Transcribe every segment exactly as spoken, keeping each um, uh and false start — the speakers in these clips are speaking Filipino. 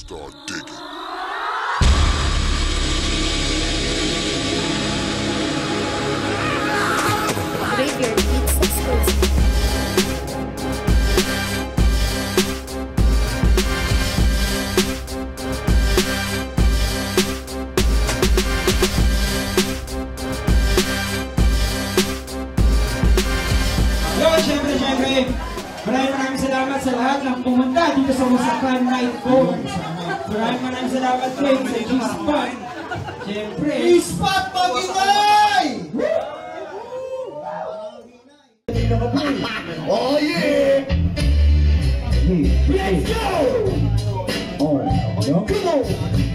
Start digging. Graveyard Beats exclusive. Yo, syempre, syempre, maraming maraming salamat sa lahat ng pumunta dito sa Usapan Night Four. Maraming maraming salamat din sa G-Spot. Syempre, G-Spot Maginay! Oh yeah! Let's go! Oh, no? Come on!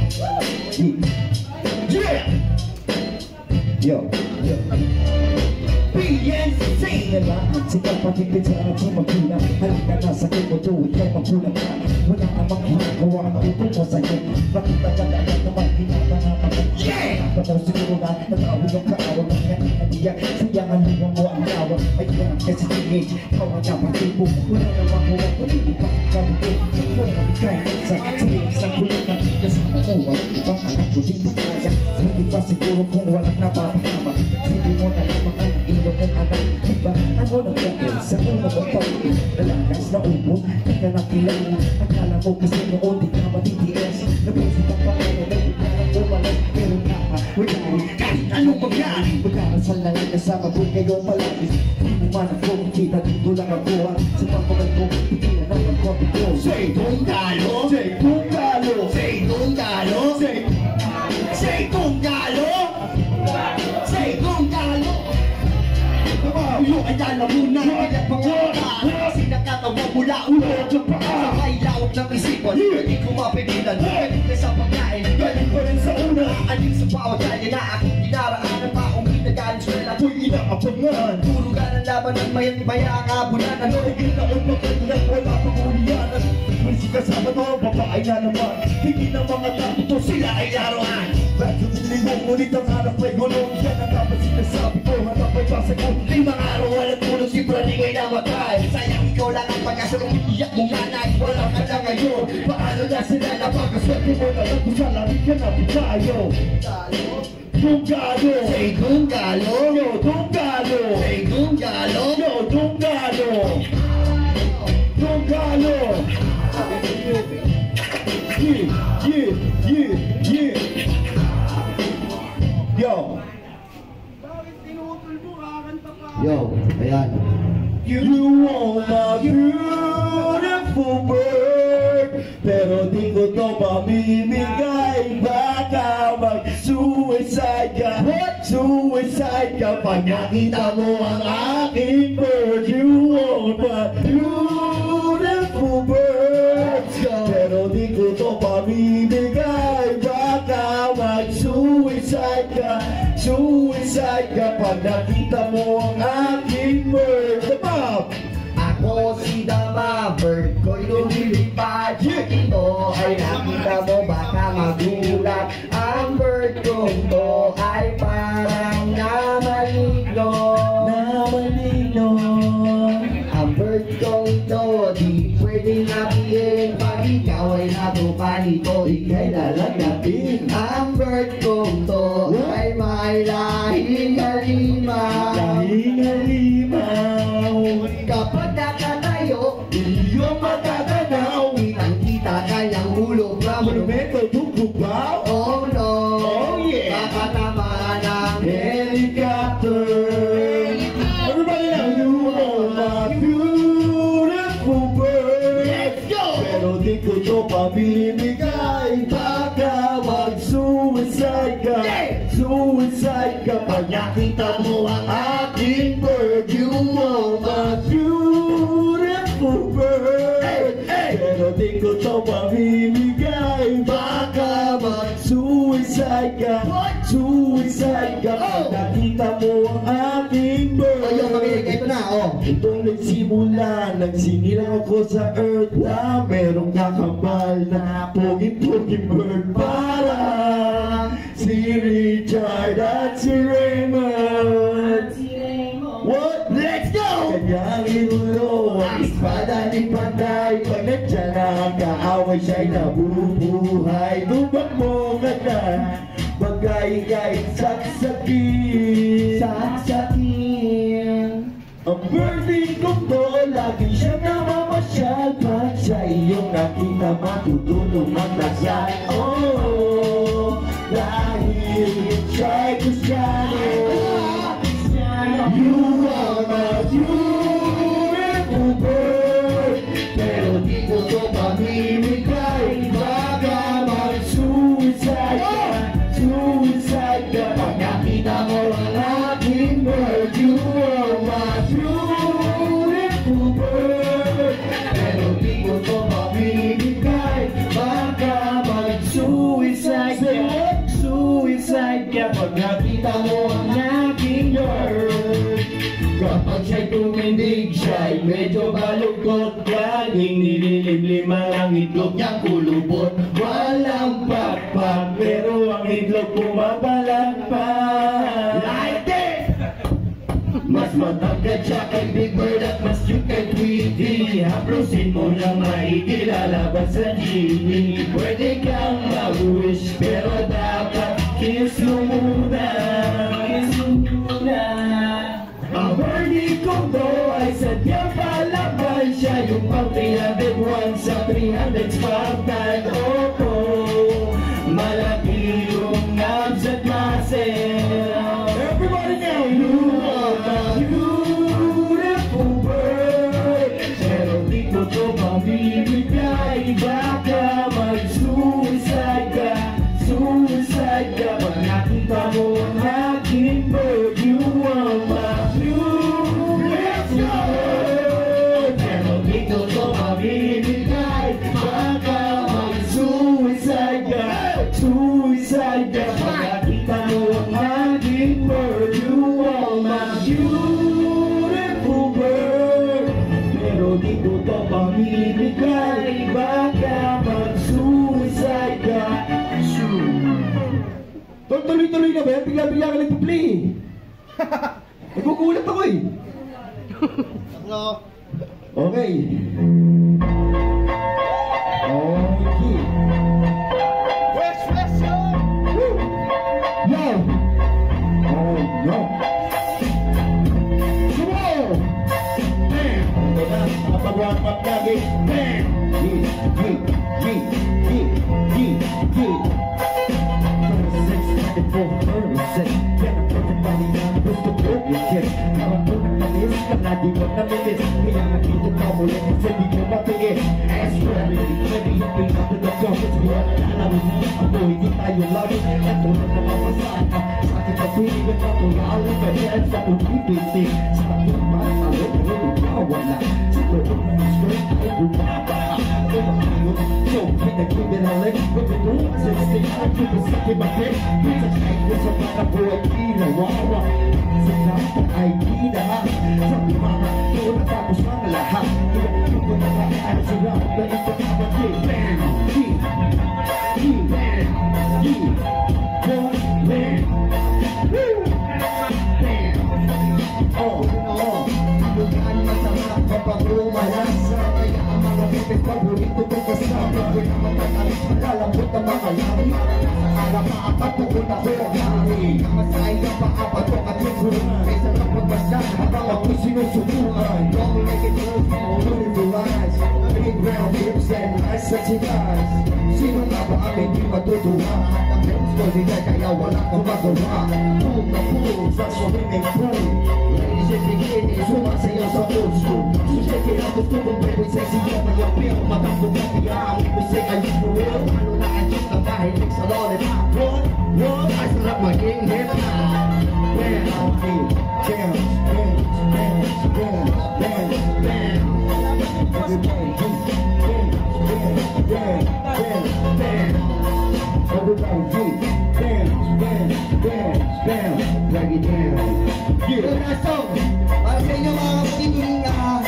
Yeah! Yo, yo. B N C! Sikap pagkikit sa anak sa magkina. Halika na sa akin mo tuwid kay magkulang ka. Wala namang hinagawa ang upo ko sa'yo. Makita ka na naman pinapanaman ka. Yeah! Pataw siguro na natawag ang kaawag ng kanina. Sayang ang luwa mo ang awag. Ay yan kasi teenage. Kawa na pag-ibo. Wala namang huwag ko. Hindi pa kampo. Wala namang kain sa sinig sa kulit na kasi makuha. Ibang anak ko dito kaya. Hindi pa siguro kung walang napapakama. Hindi mo na naman ang ilo ng anak. Diba? Ano na kaya sa una mong pag-ibig? Dalagas na ubo. Kaya nakilala. Akala ko kasi noon di ka matitiis. Nabusin ang paano na iparang umalas. Pero naka, wala rin. Kahit anong pangyari. Magkarasal na lang kasama ko kayo malapis. Di mo man ako kita dito lang ako. Sa pagpagal ko, pigilan ang pagpapi ko. Say Tunggalo! Say Tunggalo! Say Tunggalo! Say Say Tunggalo! Say Tunggalo! Ulo ay alam mo na kaya pangora. Kasi nakatawa mula ulo sa paa. Sa kailawag ng isipan, hindi ko mapigilan. Galing ka sa pagkain, galing ko rin sa una. Aling sa bawat kaya na akong dinaraanan. Paong pinagaling sa lela, ako'y inaabangan. Puro ka ng laban ng mayat maya ang abunan. Ano rin taon magkatulang wala pang ulianan. Pwede kasama to, babae na naman. Hindi ng mga tapo to, sila ay laruan. Bakit hindi mo ngunit ang harap ay gulong. Yan ang dapat sinasabi ko, harap ay basa ko. Limang araw walang tulog, si Brady ngay namatay. Sayang ikaw lang ang pag-asa ng iyak mong nanay. Wala ka na ngayon, paano na sila napagkaswerte mo na lang kung sa lamig ka na tayo. Tunggalo! Say Tunggalo! Yo, Tunggalo! Say Tunggalo! Yo, Tunggalo! Tunggalo! Yeah, yeah, yeah, yeah! Yo! Yo, ayan. You are my beautiful bird. Pero di ko to mamimigay. Baka mag-suicide ka. Suicide ka pag nakita mo ang aking bird. You are my beautiful bird. Pero di ko to mamimigay. Baka mag-suicide ka. Suicide ka pag nakita mo ang aking bird. Bob! Ako si Dama, bird ko'y lumilipad. Ito ay nakita mo baka magulat. Ang bird kong to ay parang namaligno. Namaligno. Ang bird kong ito di pwedeng nabihin. Pag ikaw ay natupan ito, ika'y lalagapin. Ang bird kong to ay may lahing halimaw. Lahing halimaw. Kapag nakatayo, iyong matatanaw. Kitang-kita kanyang hulog na monumento tutubaw. Oh no, oh yeah. Baka naman ang helicopter. Everybody now, you are my beautiful bird. Let's go! Pero di ko to pamimigay. Baka mag-suicide ka. Suicide ka pag nakita mo ang aking bird. You are my beautiful bird. Pero di ko to pamimigay. Baka mag-suicide ka. Suicide ka pag nakita mo ang aking bird. Ayun, mamimigay ito na, oh. Itong nagsimula, nagsinilang ako sa earth na merong kakambal na pogi-pogi bird. Para si Richard at si Raymond. What? Let's go! Kanya inulo ang espada ni Panday. Pag nandiyan na ang kaaway siya'y nabubuhay. Tumakbo ka na, bagay kahit saksakin. Saksakin. Ang birthday kong to, lagi siyang namamasyal. Pag siya iyong nakita, matutulong magdasal. Oh, dahil siya'y Kristiyano. You are my beautiful bird. Pero di ko to pamimigay. Baka mag-suicide ka, suicide ka. Pag nakita mo ang aking bird. You are my beautiful bird. Pero di ko to pamimigay. Baka mag-suicide ka, suicide ka. Pag nakita mo ang aking bird. Kapag siya'y tumindig, siya'y medyo balukot. Laging nililimliman ang itlog niyang kulubot. Walang pakpak, pero ang itlog pumapalakpak. Like it! Mas matangkad siya kay Big Bird at mas cute kay Tweety. Haplusin mo lang maigi, lalabas sa G D. Pwede kang mag-wish, pero dapat kiss mo muna. Kiss mo muna. Ang birdie ko to ay sadyang palaban. Siya yung pang three hundred one sa three hundred Spartan. Oh, oh, malaki yung abs at muscle. Everybody now, you are a beautiful bird. Pero di ko to pamimigay. Baka mag-suicide ka, suicide ka. Pag nakita mo ang aking bird. You are my suicide ka. Pagkakita mo ang aking bird. You are my beautiful bird. Pero di ko to pamimigay. Baka mag-suicide ka. Tuloy-tuloy na ba yan? Bigla-bigla ka nagpa-play. Nagugulat ako eh. Okay. Okay. West, West, yo! Yo! Oh, no! Come on! Bam! Ito na, nakapag-warm-up lagi. Bam! G, G, G, G, G, G. thirty-six, thirty-four, thirty-six. Yan ang perfect body na gusto ko i-kiss. Parang po nang nalis, kaya di mo namilis. Kaya nakita ka mo lang, kasi di ko matigis. As ready, ready yung pinatulog ko. Kasi wala alam mo, ako hindi tayo lagi. Ito na namamasahan ka. Sa akin patuloy ako, lalo ka yan sa pag-ibig. Sa akin matalo, pero wala. Sa loob ng straight, ay bumaba. Kumakayo, so pinag-ibinalik. Pagkatulog sa state, ay kupasaki bakit. Sa kahit ko sa mga buhay, inawawa. Sa lahat ay ginaha. Sa mga doon natapos mga lahat. Ilang ko na lang ay sarap na ito kapatid. Bam! G! G! Bam! G! Bam! Bam! Woo! Bam! Oh! Oh! Bukaan masarap kapag lumalasa. Kaya ang mga bibig paborito ko kasama. Kaya matatalis malalambot ang mga langit. Akala pa apat tukot ako ang langit. Kamasay ka pa apat o katiguran. Kaysa kapag basta habang ako'y sinusubukan. Don't make it move, don't do eyes. Big round hips and nice sexy thighs. Sino nga ba ang hindi matutuwa? Ang hips ko di kaya wala kang magawa. Pool na pool sa swimming pool. Ladies and bikini, sumasayaw sa old school. So check it out, gusto kong baby sexy yan na yung pill. Matambog na kaya ang ipisig ay yung for real. Ano na ang just na mahilig sa lollipop. What? What? Ay sarap maging hip-hop. Bam! Bounce, bounce, bounce, bounce, bounce, bounce. Everybody, bounce, bounce, bounce, bounce, bounce. Everybody, bounce, bounce, bounce, bounce. Drag it down. Yeah. Good na song. Para sa inyo mga kapatid, uh,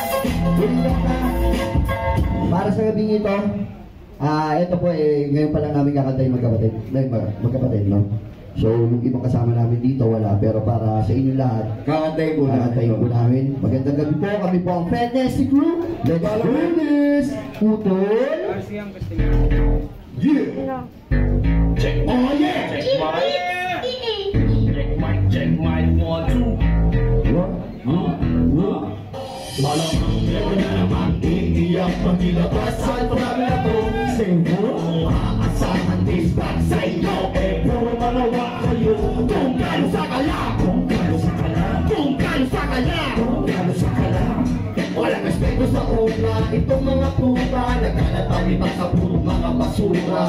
para sa gabing ito, ah, uh, ito po eh, ngayon pa lang namin kakantay magkapatid. Mag magkapatid, no? So, yung ibang kasama namin dito, wala. Pero para sa inyo lahat, Kakantay po natin. kakatayin po namin. Magandang gabi po. Kami po ang Fantastic Crew. Let's do this! Utol! Yeah! Check, oh yeah! Check my, check my, check my one, two. One, one, one. Malamang meron na naman iiyak pag-ilabas sa marami na to. Say mo, aasahan this back sa inyo. Eh, puro manawa kayo. Kung gano sa kala, kung gano sa kala, kung gano sa kala, kung gano sa kala. Walang respeto sa una, itong mga puta nagkalatalipan sa puro mga basura.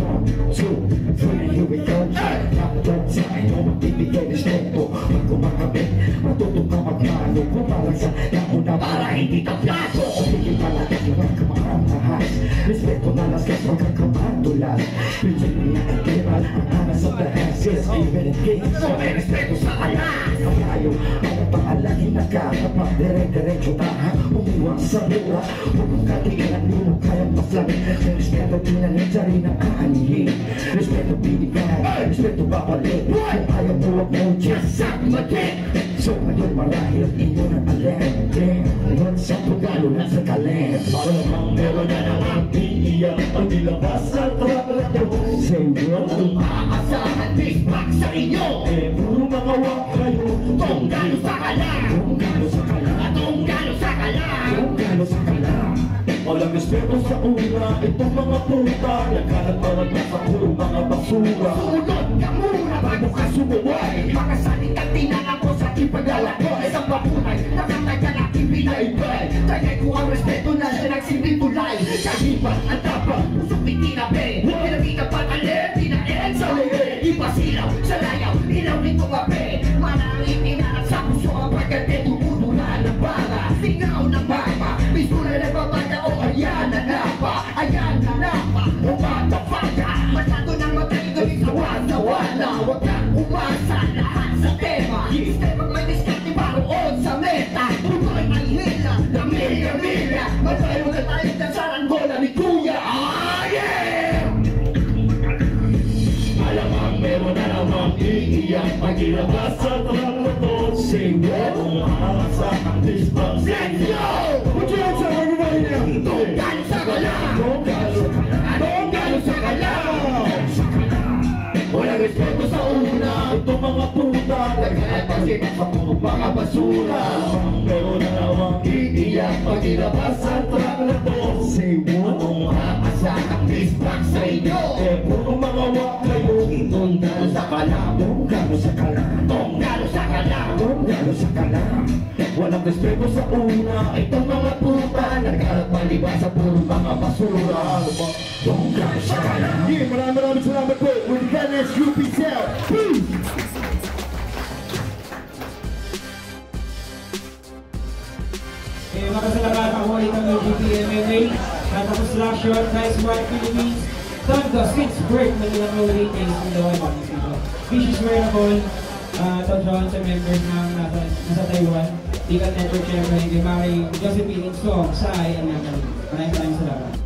Two, three, here we go. Kapag sa inyo, magbibigay respeto. Pag kumakabit, matutong ka magmano. Pumalang sa nauna para hindi ka plato. Pagiging palagat yung mga kamakahas. Respeto na laskas, huwag kang kamatulas. Pinsip niya ang kiral, ang anas of the asses. Even in games, so may respeto sa alas. Kayayo, ang paalagi na ka. Kapag dire-diretso tahan, umiwang sa buwa. Huwag kang katigan, hindi mo kayang paslamin. Respeto pinanitsa rin ang aanihin. Respeto binigay, respeto babalik. Kung ayaw mo, huwag mo just suck my dick. So ngayon marahil at inyo ng alam. Ngayon sa pagalo na sa kalem. Para namang meron na naman iiyak ang nilabas sa trabaho. Say bro, kung aasahan this back sa inyo. Eh puro mga wak kayo. Kung gano sa kala, kung gano sa kala, kung gano sa kala, kung gano sa kala. Walang respeto sa una, itong mga puta nagkalat-balat na sa puro mga basura. Sumunod ka muna bago ka sumuway. Mga salitang tinanang ko sa ipagdala ko. Isang papunay, nakatagal at ipinaibay. Kaya ko ang respeto na siya nagsilbing tulay. Kahipan ang tapang, pusok ni tinabi. Pinabita patalim, tinaen sa liwi. Ipasilaw sa layaw, ilawin ko kape. Manangin tinanang sa puso ang pagkate. Tumutulan ng bala, singaw ng mama. Bisura na babada o ayan na napa. Ayan na napa, umatapaka. Masyado nang matay galing sa wala-wala. Huwag kang umasa lahat sa tema. Sistemang may diskarte paroon sa meta. Tuloy ang hila, lamilya-milya. Matay mo na tayo dyan sa ranggola ni Kuya. Ah, yeah! Alamang meron na namang iiyak pag-ilabas sa trabaho to. Say what? Kung aasahan this box. Let's go! Put your hands up, everybody now! Kung gano sa kala, kung gano sa kala, kung gano sa kala. Walang respeto sa una, itong mga puta nagkakasipan sa puro mga basura. Meron na namang iiyak pag-ilabas sa trabaho. Say what? Kung aasahan this box sa inyo. Eh puro mga wak kayo. Kung gano sa kala, kung gano sa kala, kung gano sa kala, kung gano sa kala. Walang respeto sa una, itong mga puta nagkalat maliba sa puro mga basura. Kung gano sa kala. Yeah, maraming maraming salamat po. With the Ganes U P Cell. Peace! Eh, makasalamatan ako ulit ang L G B M M A. Natapos lang short, nice one, Philippines. Tanda, since break, nagilang ulit eh, ang daway ba dito. Vicious Wearable, uh, Tawjawan sa members ng nasa, nasa Taiwan. Tikat Network, syempre, kay Mari Josephine Song, Sai, and Nagano. Maraming maraming salamat.